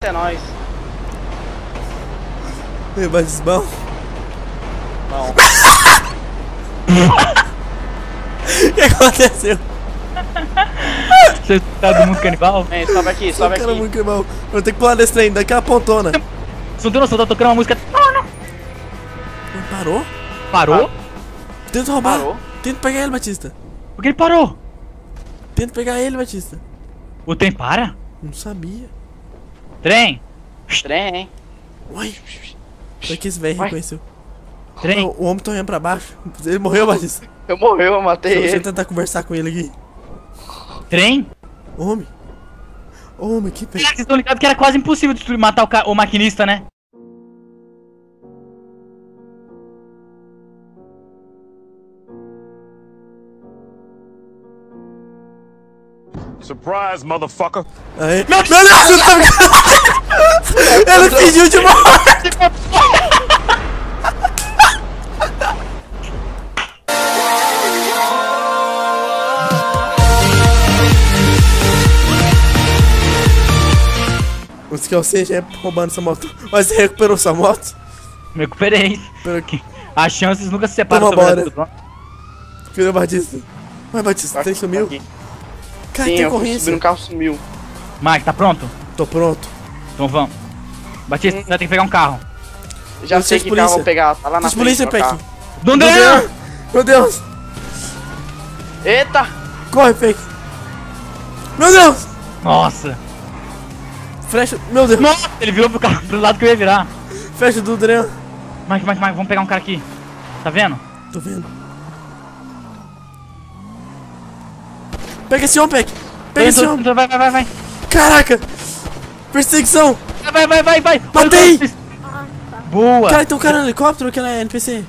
É nóis. Meu, mas bom. Bom. O que aconteceu? Você tá do mundo canibal? Vem, sobe aqui, sobe Cara, aqui. muito irmão. Eu vou ter que pular desse trem, daquela pontona. Você não tem noção, tá tocando uma música. Parou? Parou? Tenta roubar. Parou. Tenta pegar ele, Batista. Por que ele parou? Tenta pegar ele, Batista. O trem para? Não sabia. Trem! Trem, hein? Uai. Foi que esse velho Uai. reconheceu. Trem! O homem tá olhando pra baixo. Ele morreu, Batista. Eu morreu, eu matei Deixa eu ele. tentar conversar com ele aqui. Trem! Homem. Homem, que pena. Vocês estão ligados que era quase impossível destruir, matar o maquinista, né? Surprise, motherfucker. Aí. Meu Deus, você tá me... Ele pediu de morte. O que eu sei já é roubando essa moto. Mas você recuperou sua moto? Me recuperei. Pera aqui. As chances nunca se separam Toma sobre bora. Cadê o Batista? Vai, Batista, Aqui, tem sumiu? aqui. Cara, Sim, tem eu fui corrência. subir no carro, sumiu. Mike, tá pronto? Tô pronto. Então vamos. Batista, você vai ter que pegar um carro. Já sei Vocês que polícia. carro eu vou pegar, tá lá na Os polícia, frente. Peck. meu carro. Donde Meu Deus. Eita! Corre, Peck. Meu Deus. Nossa! Flecha. Meu Deus. Nossa! Ele virou pro carro pro lado que eu ia virar. Flecha do Adriano. Mike, vamos pegar um cara aqui. Tá vendo? Tô vendo. Pega esse homem, Peck. Pega esse homem. Vai. Caraca. Perseguição. Vai. Matei. Boa! Cara, tem um cara no helicóptero ou que é NPC?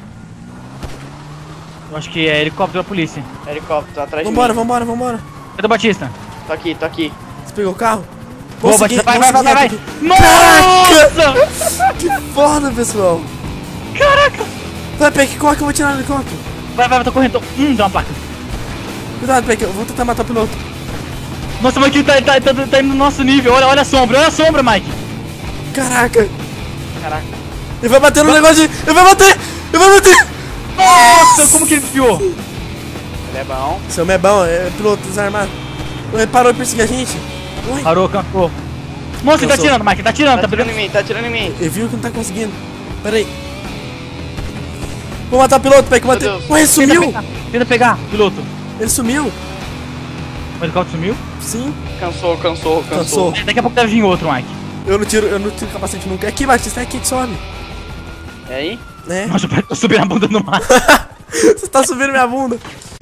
Eu acho que é helicóptero da polícia. Helicóptero atrás de Vambora, mim. vambora. Cadê o Batista? Tô aqui. Você pegou o carro? Boa, Vamos seguir, Batista, vai. vamos seguir aqui. Nossa! Que foda, pessoal. Caraca! Vai, Peck, corre que eu vou tirar no helicóptero. Vai, tô correndo. Dá uma placa. Cuidado, Peck, eu vou tentar matar o piloto. Nossa, o Mike tá indo no nosso nível. Olha a sombra, Mike. Caraca. Caraca. Ele vai bater no negócio de... Ele vai bater. Nossa, como que ele desviou? Ele é bom. Esse homem é bom, é piloto desarmado. Ele parou de perseguir a gente. Ui. Parou, cansou. Nossa, ele tá Cansou. atirando, Mike, tá atirando, Tá tá atirando pegando. em mim, tá atirando em mim. Ele viu que não tá conseguindo. Pera aí. Vou matar o piloto, Peck, Meu bater. Deus. Ué, ele sumiu. Tenta pegar, piloto. Ele sumiu. O helicóptero sumiu? Sim. Cansou. Daqui a pouco deve vir outro, Mike. Eu não tiro capacete nunca. É aqui, Batista, é aqui que sobe. E aí? Né? Nossa, eu tô subindo a bunda no mar. Você tá subindo minha bunda.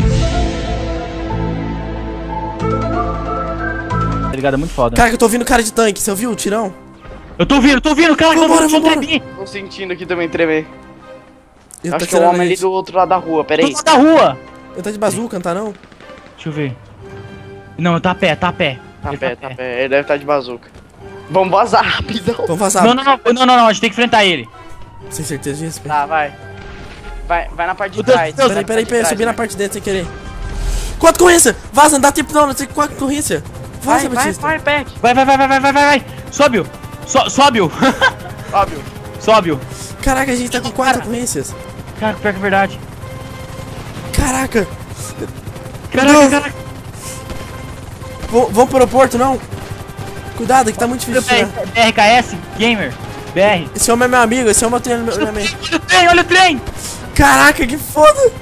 Tá ligado? É muito foda. Cara, que eu tô ouvindo cara de tanque. Você ouviu o tirão? Eu tô ouvindo, cara, Vambora. Tô sentindo aqui também tremer. Ele Acho que é o atirando homem a ali gente. do outro lado da rua, pera aí. Tô da rua. Ele tá de bazuca, não tá não? Deixa eu ver. Não, tá a pé. Tá Ele pé. Ele deve estar de bazuca. Vamos vazar rapidão. Vamos vazar. Não, a gente tem que enfrentar ele. Sem certeza disso. Tá, vai. Vai na parte de Meu Deus, trás. Deus, vai na Peraí, parte de subi na trás, parte dentro sem querer. Quanto corrência? Vaza, não dá tempo não sei quanto corrência. Vaza, Batista. Vai, Peck. Vai. Sobe-o. Sobe-o. Óbvio. Sobe-o. Caraca, a gente tá com 4 corrências. Caraca, pior que é verdade. Caraca. Caraca. Vamos pro aeroporto, não? Cuidado, que tá muito difícil. Né? BRKS, Gamer, BR. Esse homem é meu amigo, esse homem eu tenho na minha mente. Olha o trem! Caraca, que foda!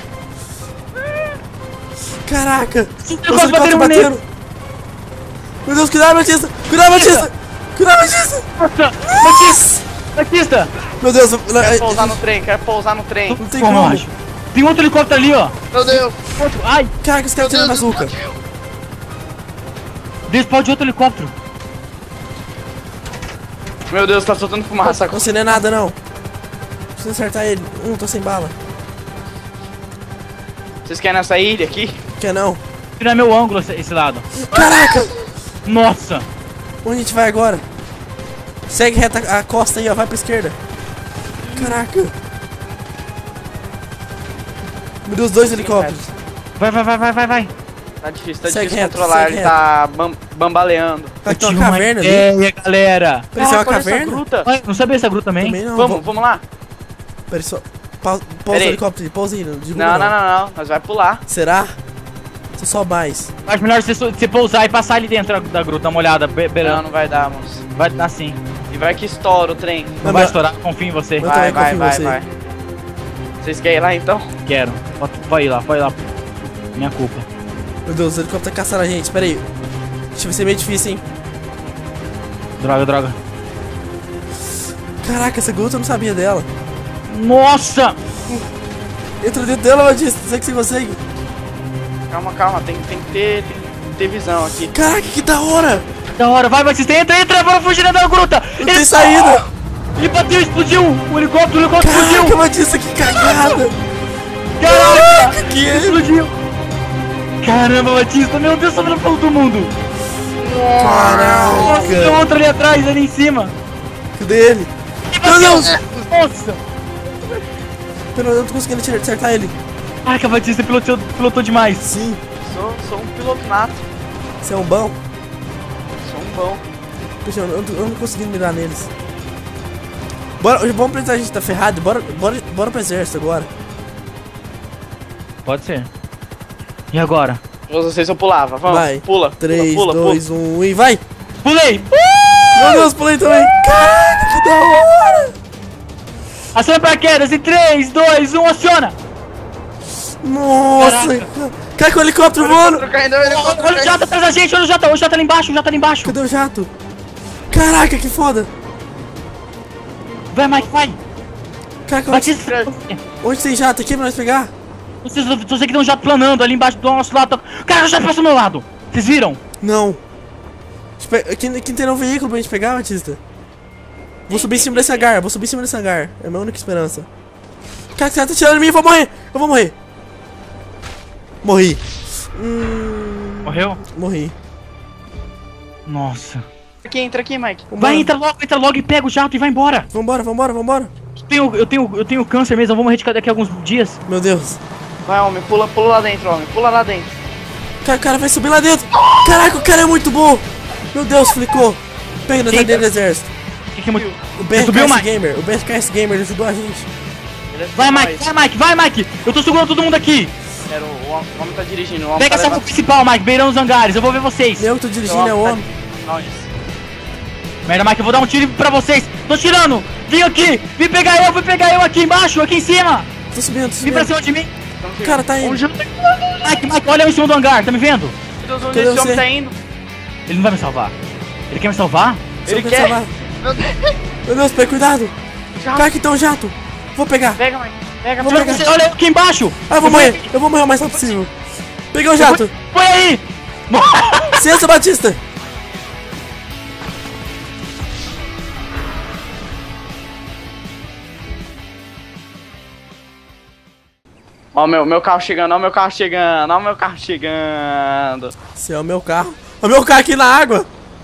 Caraca! Os negócios helicópteros bateram bateram! Meu Deus, cuidado, Batista! Cuidado, Batista! Batista! Meu Deus, Quero pousar no trem. não tem Como, como! acho? Tem outro helicóptero ali, ó. Meu Deus. Outro. Ai, Caraca, esse cara tirando bazuca! deu spawn de outro helicóptero. Meu Deus, tá soltando fumaça. Você não é nada, não! Preciso acertar ele. Tô sem bala. Vocês querem essa ilha aqui? Quer não? Tirar meu ângulo esse lado. Caraca! Nossa! Onde a gente vai agora? Segue reta a costa aí, ó. Vai pra esquerda. Caraca! Meu Deus, 2 helicópteros. Vai. Tá difícil Segue reto, controlar, segue ele tá bambaleando. Aqui tem Tive uma caverna ali. ideia, galera. Peraí, isso é uma Caraca, olha essa caverna? gruta. Ai, não sabia essa gruta também? Também não. Vamos lá. Peraí, só. Pousa o Peraí. helicóptero, pousa aí. Não. Nós vai pular. Será? Só mais. Acho melhor você pousar e passar ali dentro da gruta, dar uma olhada. Não vai dar, moço. Vai dar sim. E vai que estoura o trem. Não vai estourar, confio em você. Eu também Vai, confio em você. vai. Vocês querem ir lá então? Quero. Pode ir lá. Minha culpa. Meu Deus, o helicóptero tá caçando a gente. Pera aí. Acho que vai ser meio difícil, hein? Droga. Caraca, essa gruta eu não sabia dela. Nossa! Entra dentro dela, Batista. Sei que você consegue. Calma. Tem que ter visão aqui. Caraca, que da hora. Da hora, vai, Batista, entra, vamos fugir da gruta! Não tem saída. Ele bateu, explodiu! O helicóptero Caraca, explodiu! Batista, que cagada. Caraca! Que Explodiu! Caramba, Batista, meu Deus, sobrando pra todo mundo! Nossa, tem Caraca. outro ali atrás, ali em cima! Cadê ele? Meu Deus. Nossa! Eu não tô conseguindo acertar ele. Caraca, Batista pilotou demais! Sim. Sou um piloto nato. Você é um bom? Sou um bom. Poxa, eu não consegui mirar neles. Bora, vamos pensar, a gente tá ferrado. Bora pro exército agora. Pode ser. E agora? Vocês eu pulava, vamos. Vai. Pula. 3, pula. 2, 1 e vai! Pulei! Meu Deus, pulei também! Caraca, que da hora! Aciona paraquedas em 3, 2, 1, aciona! Nossa! Cai com o helicóptero voando! Olha o jato atrás da gente, olha o jato ali embaixo, Cadê o jato? Caraca, que foda! Vai, Mike, vai! Caraca, Batista, onde tem jato aqui pra nós pegar? você que tem um jato planando ali embaixo do nosso lado. Cara, o jato passou do meu lado! Vocês viram? Não. Aqui tem um veículo pra gente pegar, Batista? Vou subir em cima desse hangar, É a minha única esperança. Cara, você tá tirando em mim, eu vou morrer! Morri. Morreu? Morri. Nossa. Entra aqui, Mike. Vai, entra logo e pega o jato e vai embora. Vambora. Eu tenho câncer mesmo, eu vou morrer daqui a alguns dias. Meu Deus. Vai, homem, pula lá dentro, homem. Pula lá dentro. Cara, o cara vai subir lá dentro. Caraca, o cara é muito bom. Meu Deus, flicou. Pega na dentro do exército. Que é muito... O subiu, BRKS Mike? Gamer. O BRKS Gamer ele ajudou a gente. Vai, Mike! Eu tô segurando todo mundo aqui! O homem tá dirigindo. O homem Pega tá essa rua principal, Mike, beirão os hangares, eu vou ver vocês! Eu que tô dirigindo, é o homem. Merda, Mike, eu vou dar um tiro pra vocês! Tô tirando! Vem aqui! Vem pegar eu aqui embaixo, aqui em cima! Tô subindo. Vem pra cima de mim! O cara tá indo. Mike, olha eu em cima do hangar, tá me vendo? Onde esse homem tá indo? Ele não vai me salvar. Ele quer me salvar? Ele Só quer. salvar. Meu Deus, pega, cuidado. Cara, que tá um jato. Vou pegar. Pega, Mike. Pega, Vou pega. pegar. Olha eu aqui embaixo! Ah, eu vou morrer o mais rápido possível. Peguei o jato. Põe aí! Ciência, Batista. Ó, meu carro chegando, ó, meu carro chegando. Esse é o meu carro. O meu carro aqui na água.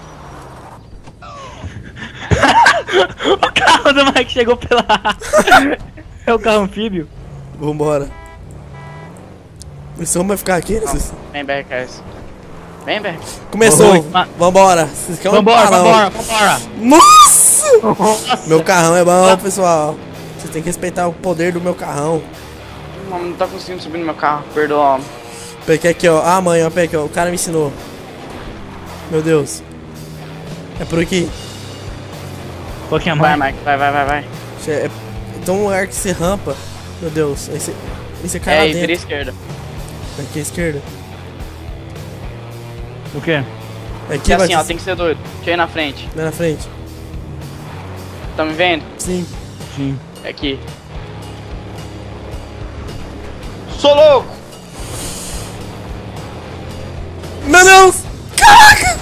O carro do Mike chegou pela... É o carro anfíbio. Vambora. Esse homem vai ficar aqui, né? Vem, BRKS. Vem, BRKS. Começou. Vamos. Vambora. Vocês querem um Vambora! balão. Nossa! Nossa! Meu carrão é bom, pessoal. Vocês têm que respeitar o poder do meu carrão. O homem não tá conseguindo subir no meu carro. Perdoa, homem. Peguei aqui, ó. Ah, mãe, ó. Peguei aqui, ó. O cara me ensinou. Meu Deus. É por aqui. Coloquei a Vai, mão. Mike. Vai. Então um lugar que você rampa. Meu Deus. Aí você cai lá É, vira dentro. esquerda. Aqui à esquerda. O quê? Aqui, E assim, Batista. ó, tem que ser doido. Deixa eu ir na frente. Vai na frente. Tá me vendo? Sim. Sim. É aqui. Sou louco! Meu Deus! Caraca!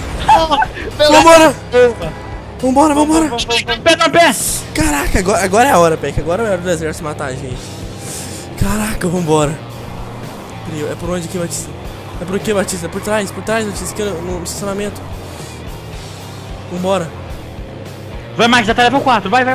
Vambora! Pé no pé! Caraca, agora é a hora, Peck. Agora é a hora do exército matar a gente. Caraca, vambora. Peraí, é por onde aqui, Batista? É por aqui, Batista? É por trás, Batista, aqui no estacionamento. Vambora. Vai, Mike, já tá level 4. Vai.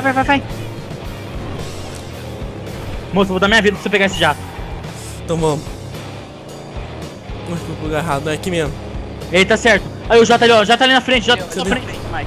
Moço, eu vou dar minha vida pra você pegar esse jato. Então vamos. Ui, fui pro lugar errado, é aqui mesmo. Ele tá certo. Aí o J ali, ó. J ali na frente, J na Cadê? frente. Mike.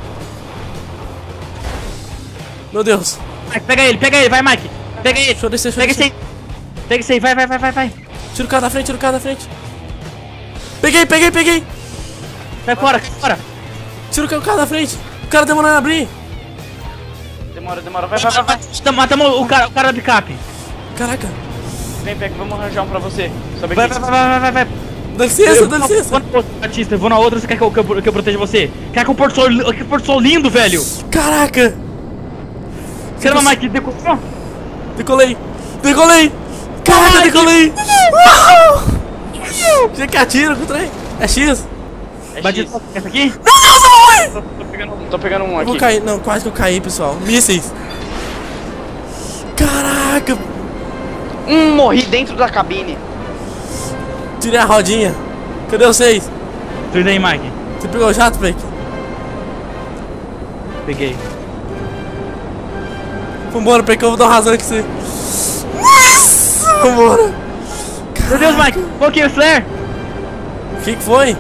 Meu Deus. Mike, pega ele, vai, Mike. Pega ele. Deixa eu descer, Pega esse aí. Pega esse aí, vai. Tira o cara da frente, tira o cara da frente. Peguei. Sai fora. Tira o cara da frente. O cara demorando a abrir. Demora, vai. Matamos o cara da picape. Caraca. Vem, pega, vamos arranjar um pra você. Sobe Vai. aqui. Dá licença, dá licença. Vou na outra, Batista, vou na outra, você quer que eu proteja você? Quer que o Porto Sol lindo, velho? Caraca. Caramba, Mike, decolou? Decolei. Caraca, Ai, decolei. Já que atira com o trem. É X. É X. Batista, essa aqui? Tô pegando um Eu vou aqui. cair. Não, quase que eu caí, pessoal. Mísseis. Caraca. Morri dentro da cabine. Tirei a rodinha. Cadê vocês? Tô indo aí, Mike. Você pegou o jato, Fake? Peguei. Vambora, Fake, eu vou dar um razão aqui você. Vambora. Meu Deus, Mike, coloquei o flare. O que foi?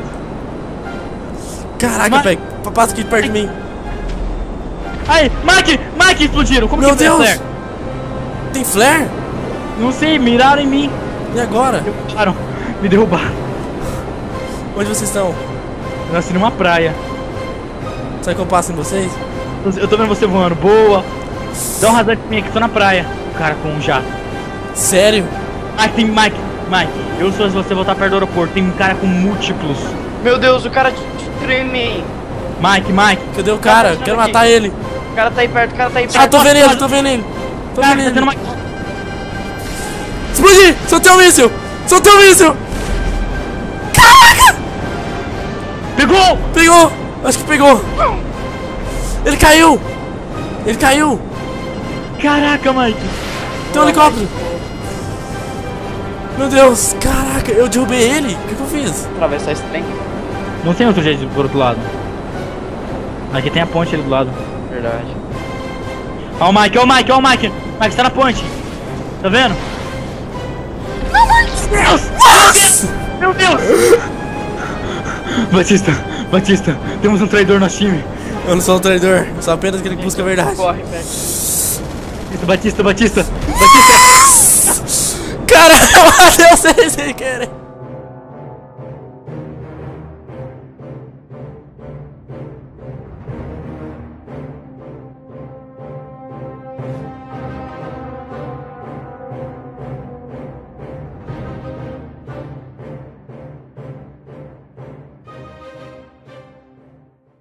Caraca, Mas- Fake. Passa aqui perto de mim. Aí, Mike, explodiram. Como Meu que foi o Deus. flare? Tem flare? Não sei, miraram em mim. E agora? Me derrubaram. Onde vocês estão? Eu nasci numa praia. Será que eu passo em vocês? Eu tô vendo você voando, boa. Dá um razão de mim aqui, tô na praia. O cara com um jato. Sério? Mike, eu sou se você voltar perto do aeroporto. Tem um cara com múltiplos. Meu Deus, o cara treme. Mike. Cadê o cara? Cara, Quero aqui. matar ele. O cara tá aí perto, Ah, tô vendo ele, tô vendo ele. Cara, tá tendo uma... Explodi! Soltei o míssil! Caraca! Pegou! Acho que pegou! Ele caiu! Caraca, Mike. Tem um helicóptero! Meu Deus! Caraca, eu derrubei ele? O que eu fiz? Atravessar esse trem. Não tem outro jeito por outro lado. Aqui tem a ponte ali do lado. Verdade. Ó o Mike. Mike, você tá na ponte. Tá vendo? Meu Deus! Batista, temos um traidor no nosso time. Eu não sou um traidor, eu sou apenas aquele que busca a verdade. Corre, pega. Batista. Cara, eu matei vocês sem querer!